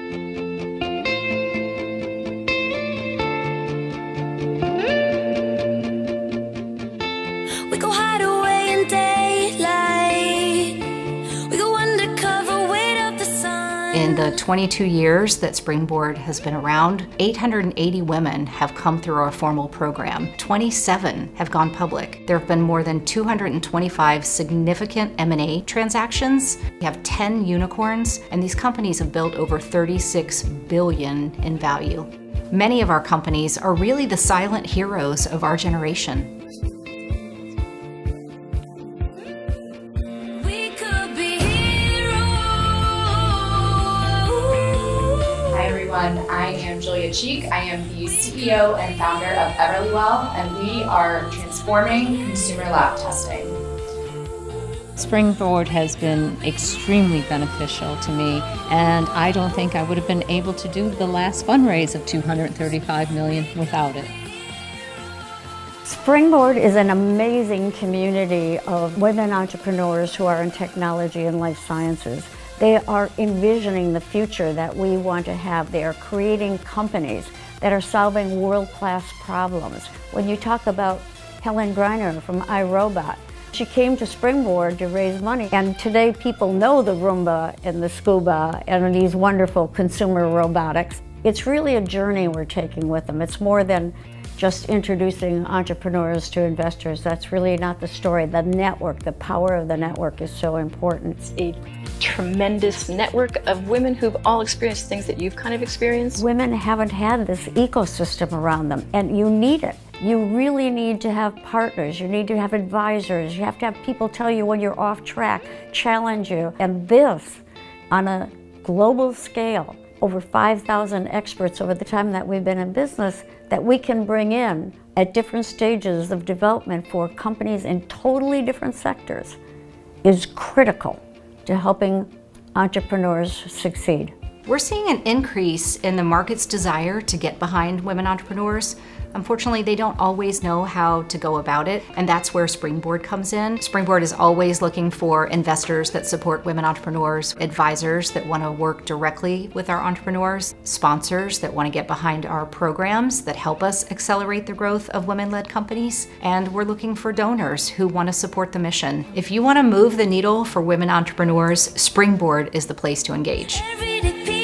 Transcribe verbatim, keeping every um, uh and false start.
We go hide away in daylight. We go undercover, wait up the sun. In the twenty-two years that Springboard has been around, eight hundred eighty women have come through our formal program. twenty-seven have gone public. There have been more than two hundred twenty-five significant M and A transactions. We have ten unicorns, and these companies have built over thirty-six billion dollars in value. Many of our companies are really the silent heroes of our generation. Hi everyone, I am Julia Cheek. I am the C E O and founder of Everlywell, and we are transforming consumer lab testing. Springboard has been extremely beneficial to me, and I don't think I would have been able to do the last fundraise of two hundred thirty-five million dollars without it. Springboard is an amazing community of women entrepreneurs who are in technology and life sciences. They are envisioning the future that we want to have. They are creating companies that are solving world-class problems. When you talk about Helen Greiner from iRobot, she came to Springboard to raise money, and today people know the Roomba and the Scuba and these wonderful consumer robotics. It's really a journey we're taking with them. It's more than just introducing entrepreneurs to investors. That's really not the story. The network, the power of the network is so important. It's a tremendous network of women who've all experienced things that you've kind of experienced. Women haven't had this ecosystem around them, and you need it. You really need to have partners. You need to have advisors. You have to have people tell you when you're off track, challenge you. And this, on a global scale, over five thousand experts over the time that we've been in business that we can bring in at different stages of development for companies in totally different sectors is critical to helping entrepreneurs succeed. We're seeing an increase in the market's desire to get behind women entrepreneurs. Unfortunately, they don't always know how to go about it, and that's where Springboard comes in. Springboard is always looking for investors that support women entrepreneurs, advisors that want to work directly with our entrepreneurs, sponsors that want to get behind our programs that help us accelerate the growth of women-led companies, and we're looking for donors who want to support the mission. If you want to move the needle for women entrepreneurs, Springboard is the place to engage. Everyday